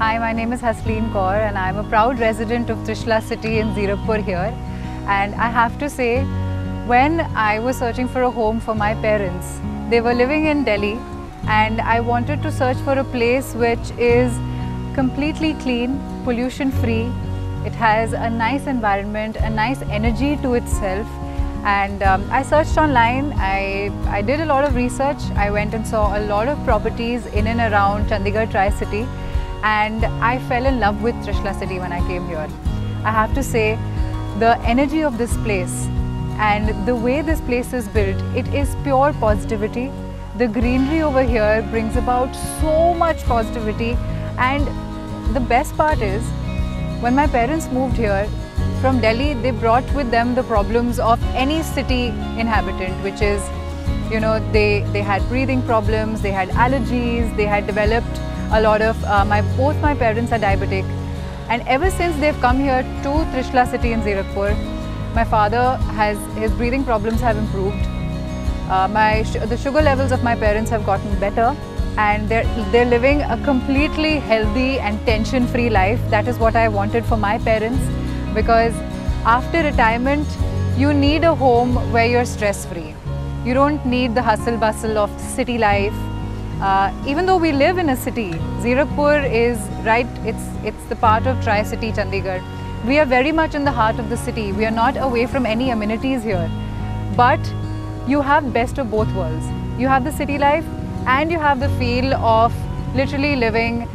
Hi, my name is Hasleen Kaur and I'm a proud resident of Trishla city in Zirakpur here. And I have to say, when I was searching for a home for my parents, they were living in Delhi and I wanted to search for a place which is completely clean, pollution free. It has a nice environment, a nice energy to itself. And I searched online, I did a lot of research, I went and saw a lot of properties in and around Chandigarh Tri-City, and I fell in love with Trishla city when I came here. I have to say, the energy of this place and the way this place is built, it is pure positivity. The greenery over here brings about so much positivity, and the best part is, when my parents moved here, from Delhi, they brought with them the problems of any city inhabitant, which is, you know, they had breathing problems, they had allergies, they had developed a lot of, both my parents are diabetic. And ever since they've come here to Trishla city in Zirakpur, my father his breathing problems have improved. The sugar levels of my parents have gotten better, and they're living a completely healthy and tension-free life. That is what I wanted for my parents. Because after retirement, you need a home where you're stress-free. You don't need the hustle bustle of city life. Even though we live in a city, Zirakpur is right, it's the part of Tri-City Chandigarh. We are very much in the heart of the city. We are not away from any amenities here. But you have best of both worlds. You have the city life and you have the feel of literally living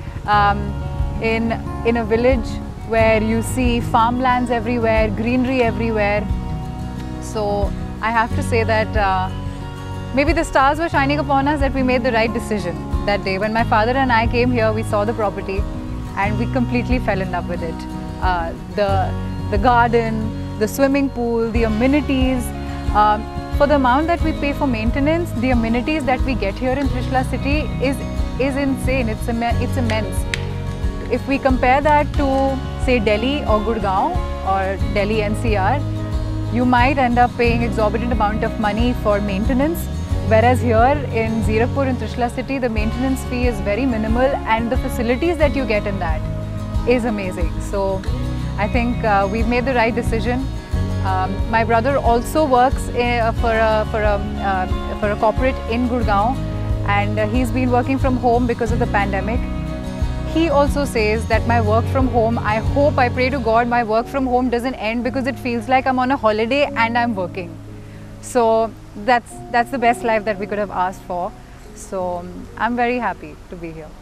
in a village where you see farmlands everywhere, greenery everywhere. So I have to say that maybe the stars were shining upon us, that we made the right decision that day. When my father and I came here, we saw the property and we completely fell in love with it. The garden, the swimming pool, the amenities. For the amount that we pay for maintenance, the amenities that we get here in Trishla city is insane. It's immense. If we compare that to, say, Delhi or Gurgaon or Delhi NCR, you might end up paying exorbitant amount of money for maintenance. Whereas here in Zirakpur in Trishla city, the maintenance fee is very minimal and the facilities that you get in that is amazing. So I think we've made the right decision. My brother also works for a corporate in Gurgaon, and he's been working from home because of the pandemic. He also says that my work from home, I pray to God my work from home doesn't end, because it feels like I'm on a holiday and I'm working. So that's the best life that we could have asked for. So I'm very happy to be here.